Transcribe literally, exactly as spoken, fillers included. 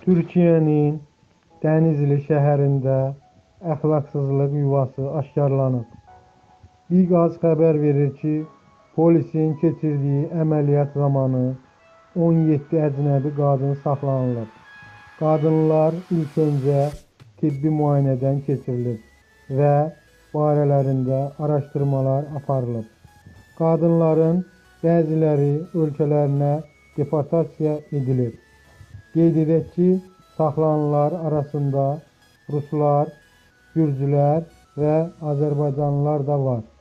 Türkiyənin Dənizli şəhərində əxlaqsızlıq yuvası aşkarlanıb. Biqaz xəbər verir ki, polisin keçirdiyi əməliyyat zamanı on yeddi əcnəbi qadın saxlanılıb. Qadınlar ilk öncə tibbi müayinədən keçirilib və barələrində araşdırmalar aparılıb. Qadınların bəziləri ölkələrinə deportasiya edilib. Qeyd edək ki, saxlanılanlar arasında ruslar, gürcülər və azərbaycanlılar da var.